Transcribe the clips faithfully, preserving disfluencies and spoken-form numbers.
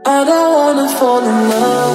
I don't wanna fall in love.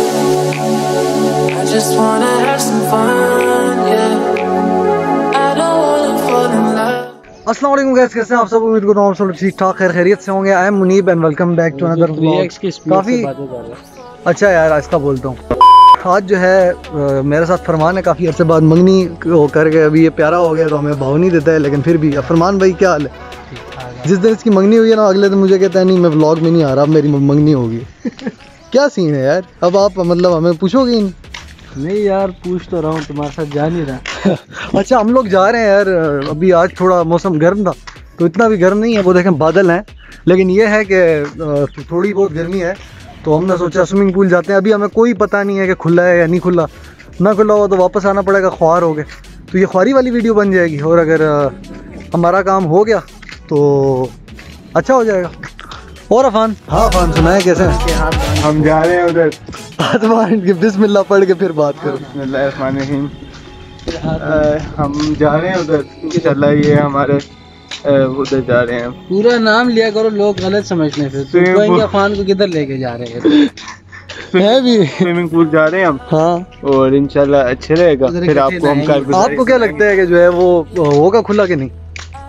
I just wanna have some fun, yeah. I don't wanna fall in love. अस्सलाम वालेकुम guys, कैसे हैं आप सब? उम्मीद करता हूँ आप सब ठीक ठाक खैर खैरियत से होंगे। I am Munib and welcome back to another vlog. काफ़ी अच्छा यार, आहिस्ता बोलता हूँ। आज जो है आ, मेरे साथ फरमान है। काफ़ी अरसे बाद मंगनी हो करके अभी ये प्यारा हो गया तो हमें भाव नहीं देता है, लेकिन फिर भी फरमान भाई क्या हाल है? जिस दिन इसकी मंगनी हुई है ना, अगले दिन मुझे कहता है नहीं मैं व्लॉग में नहीं आ रहा, अब मेरी मंगनी होगी। क्या सीन है यार? अब आप मतलब हमें पूछोगे ही नहीं? नहीं यार, पूछ तो रहा हूँ, तुम्हारे साथ जा नहीं रहा। अच्छा, हम लोग जा रहे हैं यार। अभी आज थोड़ा मौसम गर्म था, तो इतना भी गर्म नहीं है, वो देखें बादल हैं, लेकिन ये है कि थोड़ी बहुत गर्मी है। तो हमने सोचा स्विमिंग पूल जाते हैं। अभी हमें कोई पता नहीं है कि खुला है या नहीं खुला। ना खुला हुआ तो वापस आना पड़ेगा, ख्वार हो गए तो ये ख्वारी वाली वीडियो बन जाएगी। और अगर हमारा काम हो गया तो अच्छा हो जाएगा। और अफान? हाँ अफान, सुनाए कैसे हैं? हम जा रहे हैं उधर। आसमान के बिस्मिल्लाह पढ़ के फिर बात करो। बिस्मिल्लाहिर्रहमानिर्रहीम। हम जा रहे हैं उधर इंशाल्लाह। ये हमारे उधर जा रहे हैं। पूरा नाम लिया करो, लोग गलत समझते हैं। फिर अफान को किधर लेके जा रहे हैं? है भी स्विमिंग पूल जा रहे हैं हम। हाँ, और इंशाल्लाह अच्छे रहेगा। फिर आपको हम कर आपको क्या लगता है कि जो है वो होगा खुला कि नहीं?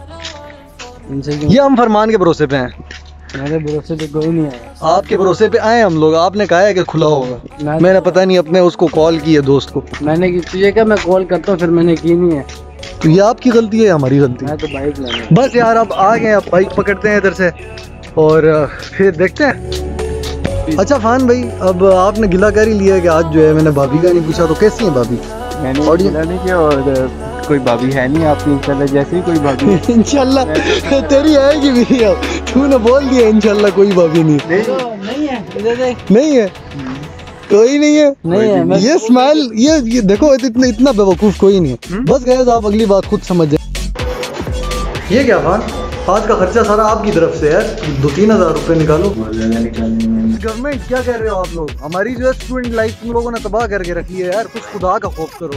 ये हम फरमान के भरोसे पे हैं। मेरे भरोसे पे कोई नहीं आया। आपके भरोसे पे आए हम लोग। आपने कहा है कि खुला होगा। मैंने पता नहीं अपने उसको कॉल की है, दोस्त को मैंने की। तुझे क्या मैं कॉल करता हूँ, फिर मैंने की नहीं है। तो ये आपकी गलती है, हमारी गलती? मैं तो बाइक लेना। बस यार, अब आ गए, अब बाइक पकड़ते हैं इधर से और फिर देखते हैं। अच्छा फान भाई, अब आपने गिला कर ही लिया कि आज जो है मैंने भाभी का नहीं पूछा, तो कैसी है भाभी? मैंने गिला नहीं किया और कोई भाभी है नहीं आपकी। इंशाल्लाह जैसे ही कोई भाभी इंशाल्लाह तेरी आएगी भी। अब तूने बोल दिया इंशाल्लाह कोई भाभी नहीं। नहीं है, इधर देख। नहीं है, कोई नहीं है। नहीं है। ये स्माइल, ये ये देखो, इतना इतना बेवकूफ कोई नहीं है। बस गए, आप अगली बात खुद समझ जाए। ये क्या फान? आज का खर्चा सारा आपकी तरफ से है। दो तीन हजार रुपए निकालो। गवर्नमेंट क्या कह रहे हो आप लोग? हमारी जो है स्टूडेंट लाइफ तुम लोगों ने तबाह करके रखी है यार। कुछ खुदा का खौफ करो।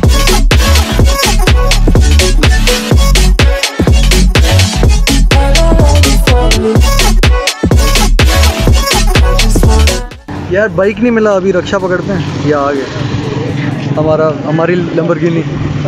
यार बाइक नहीं मिला, अभी रक्षा पकड़ते हैं। या आ गया हमारा हमारी लंबरगिनी।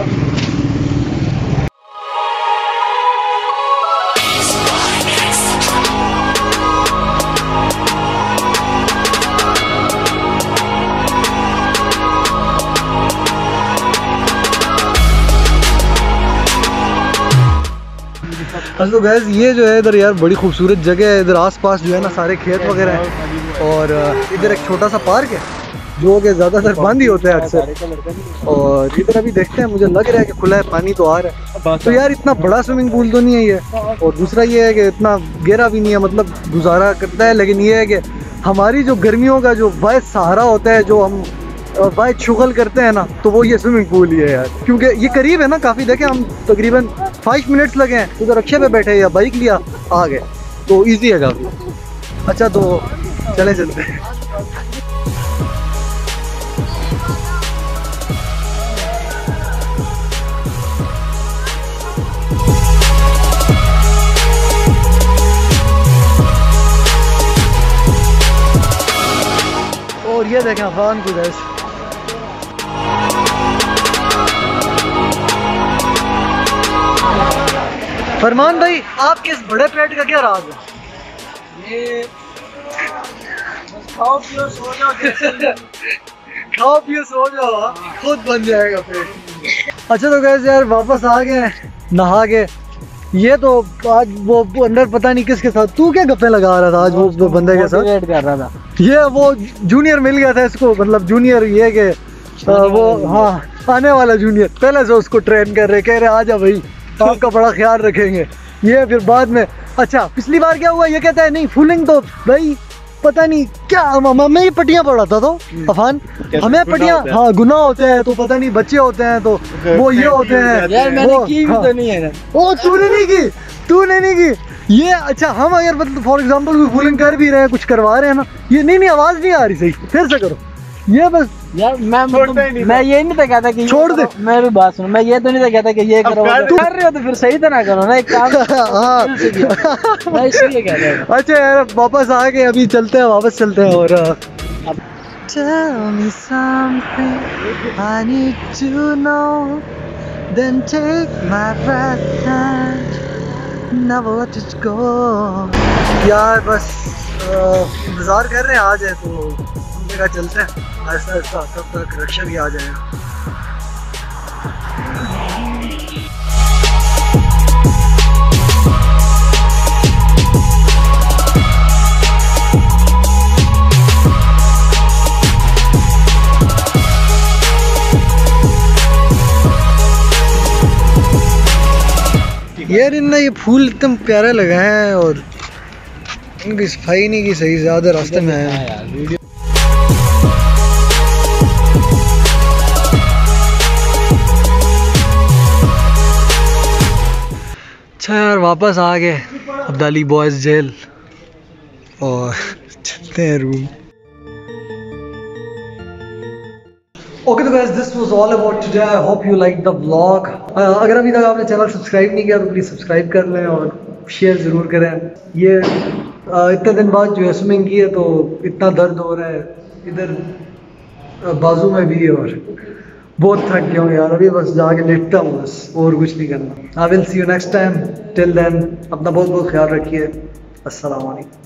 तो गैस ये जो है इधर यार बड़ी खूबसूरत जगह है। इधर आसपास जो है ना सारे खेत वगैरह हैं और इधर एक छोटा सा पार्क है जो कि ज़्यादातर बंद ही होता है अक्सर। और इधर अभी देखते हैं, मुझे लग रहा है कि खुला है, पानी तो आ रहा है। तो यार इतना बड़ा स्विमिंग पूल तो नहीं है ये, और दूसरा ये है कि इतना गहरा भी नहीं है, मतलब गुजारा करता है। लेकिन ये है कि हमारी जो गर्मियों का जो वाहिद सहारा होता है, जो हम वाहिद शुगल करते हैं ना, तो वो ये स्विमिंग पूल ही है यार। क्योंकि ये करीब है ना काफ़ी। देखें, हम तकरीबन फाइव मिनट्स लगे हैं, उधर रक्षे पे बैठे या बाइक लिया आ गए, तो ईजी है काफ़ी। अच्छा तो चले चलते हैं। और ये देखें अफान को गैस। फरमान भाई, आपके इस बड़े पेट का क्या राज है? ये खाओ पियो सो जाओ। खाओ पियो सो जाओ, खुद बन जाएगा पेट। अच्छा तो गैस यार वापस आ गए नहा के। ये तो आज वो अंदर पता नहीं किसके साथ, तू क्या गप्पे लगा रहा था आज वो, वो बंदे के साथ कर रहा था। ये वो जूनियर मिल गया था इसको, मतलब जूनियर ये के वो, हाँ आने वाला जूनियर। पहले से उसको ट्रेन कर रहे, कह रहे आजा भाई आपका बड़ा ख्याल रखेंगे। ये फिर बाद में, अच्छा पिछली बार क्या हुआ, ये कहता है नहीं फूलिंग तो भाई पता नहीं क्या, मैं ये पट्टियाँ पढ़ाता था अफान, हमें पट्टियाँ, हाँ गुनाह होते हैं तो पता नहीं, बच्चे होते हैं तो वो ये होते हैं यार। मैंने की भी तो नहीं है। ओ तूने नहीं की, तूने नहीं की ये। अच्छा हम अगर मतलब फॉर एग्जांपल फूलिंग कर भी रहे हैं, कुछ करवा रहे हैं ना, ये नहीं नहीं आवाज़ नहीं आ रही सही, फिर से करो। ये बस यार मैं छोड़ता ही नहीं मैं ये नहीं था कहता कि ये छोड़ दे। करो। मेरी बात सुनो, मैं ये तो नहीं था कहता कि ये करो, कर कर रहे हो तो फिर सही तरह करो ना, एक काम हाँ दिल से किया। मैं इसलिए कह रहा हूँ। अच्छा यार वापस आ गए, अभी चलते हैं, वापस चलते हैं। और Tell me something I need to know, then take my breath and never let it go. यार बस इंतज़ार कर रहे हैं आ जाए तो हमने कहा चलते हैं, ऐसा ऐसा तब तक रक्षा भी आ जाएगा। यार इनने ये फूल एकदम प्यारे लगाए हैं और इनकी सफाई नहीं की सही, ज़्यादा रास्ते में आए हैं। यार वीडियो अच्छा यार वापस आ गए अब्दाली बॉयज़ जेल और चलते हैं रूम। ओके तो guys this was all about today, I hope you like the vlog. अगर अभी तक आपने चैनल सब्सक्राइब नहीं किया तो प्लीज़ सब्सक्राइब कर लें और शेयर ज़रूर करें। ये uh, इतने दिन बाद जो है स्विमिंग की है तो इतना दर्द हो रहा है इधर uh, बाजू में भी, और बहुत थक गया हूँ यार, अभी बस जाके लेटता हूँ बस, और कुछ नहीं करना। I will see you next time, till then अपना बहुत बहुत ख्याल रखिए। अस्सलाम वालेकुम।